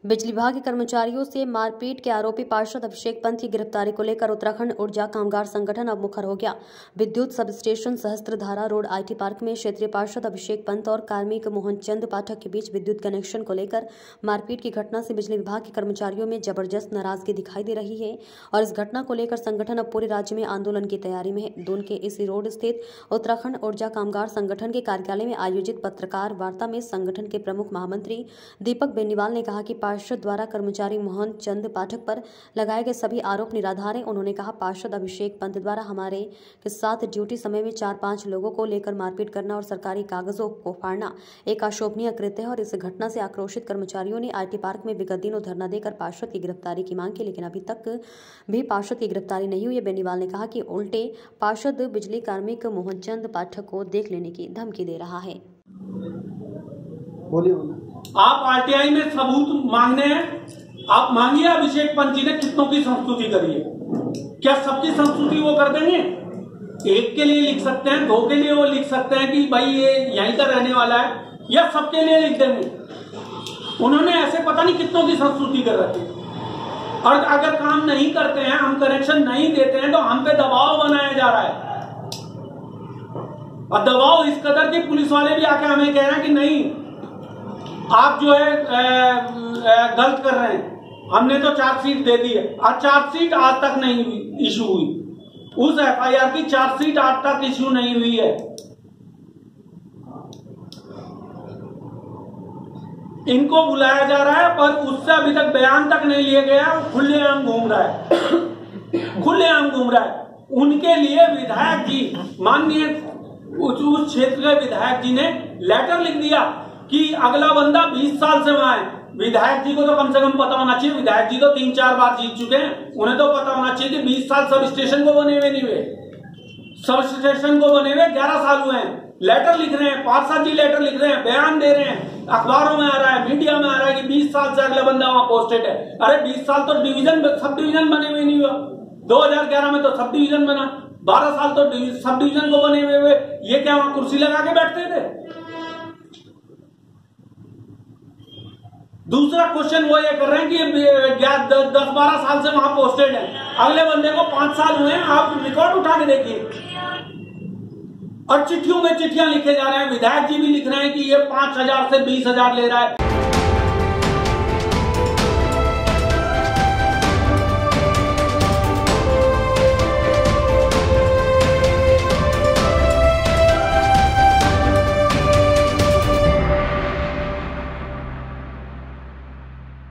बिजली विभाग के कर्मचारियों से मारपीट के आरोपी पार्षद अभिषेक पंत की गिरफ्तारी को लेकर उत्तराखंड ऊर्जा कामगार संगठन अब मुखर हो गया। विद्युत sub station Sahastradhara road IT park में क्षेत्रीय पार्षद अभिषेक पंत और कार्मिक मोहन चंद पाठक के बीच विद्युत कनेक्शन को लेकर मारपीट की घटना से बिजली विभाग के कर्मचारियों में जबरदस्त नाराजगी दिखाई दे रही है और इस घटना को लेकर संगठन अब पूरे राज्य में आंदोलन की तैयारी में है। दून के इसी रोड स्थित उत्तराखंड ऊर्जा कामगार संगठन के कार्यालय में आयोजित पत्रकार वार्ता में संगठन के प्रमुख महामंत्री दीपक बेनीवाल ने कहा कि पार्षद द्वारा कर्मचारी मोहन चंद पाठक पर लगाए गए सभी आरोप निराधार हैं। उन्होंने कहा, पार्षद अभिषेक पंत द्वारा हमारे के साथ ड्यूटी समय में 4-5 लोगों को लेकर मारपीट करना और सरकारी कागजों को फाड़ना एक अशोभनीय कृत्य है और इस घटना से आक्रोशित कर्मचारियों ने आईटी पार्क में विगत दिनों धरना देकर पार्षद की गिरफ्तारी की मांग की, लेकिन अभी तक भी पार्षद की गिरफ्तारी नहीं हुई है। बेनीवाल ने कहा कि उल्टे पार्षद बिजली कार्मिक मोहन चंद पाठक को देख लेने की धमकी दे रहा है। आप आरटीआई में सबूत मांगने हैं, आप मांगिए अभिषेक पंत जी ने कितनों की संस्तुति करी है। क्या सबकी संस्तुति वो कर देंगे? एक के लिए लिख सकते हैं, 2 के लिए वो लिख सकते हैं कि भाई ये यहीं का रहने वाला है, या सबके लिए लिख देंगे? उन्होंने ऐसे पता नहीं कितनों की संस्तुति कर रखी है। और अगर काम नहीं करते हैं, हम कनेक्शन नहीं देते हैं, तो हम पे दबाव बनाया जा रहा है। और दबाव इस कदर के पुलिस वाले भी आके हमें कह रहे हैं कि नहीं, आप जो है गलत कर रहे हैं। हमने तो चार्जशीट दे दी है और चार्जशीट आज तक नहीं इशू हुई। उस एफआईआर की चार्जशीट आज तक इशू नहीं हुई है। इनको बुलाया जा रहा है पर उससे अभी तक बयान तक नहीं लिया गया। खुलेआम घूम रहा है, खुलेआम घूम रहा है। उनके लिए विधायक जी, माननीय उस क्षेत्र के विधायक जी ने लेटर लिख दिया कि अगला बंदा 20 साल से वहां है। विधायक जी को तो कम से कम पता होना चाहिए, विधायक जी तो 3-4 बार जीत चुके हैं, उन्हें तो पता होना चाहिए कि 20 साल सब स्टेशन को बने हुए नहीं हुए। सब स्टेशन को बने हुए 11 साल हुए हैं। लेटर लिख रहे हैं, पार्षद जी लेटर लिख रहे हैं, बयान दे रहे हैं, अखबारों में आ रहा है, मीडिया में आ रहा है कि 20 साल से अगला बंदा वहां पोस्टेड है। अरे 20 साल तो सब डिवीजन बने हुए नहीं हुआ। 2011 में तो सब डिवीजन बना, 12 साल तो सब डिवीजन को बने हुए। ये क्या वहां कुर्सी लगा के बैठते थे? दूसरा क्वेश्चन वो ये कर रहे हैं कि 10-12 साल से वहां पोस्टेड है, अगले बंदे को 5 साल हुए हैं। आप रिकॉर्ड उठा के देखिए। और चिट्ठियों में चिट्ठियां लिखे जा रहे हैं, विधायक जी भी लिख रहे हैं कि ये 5,000 से 20,000 ले रहा है।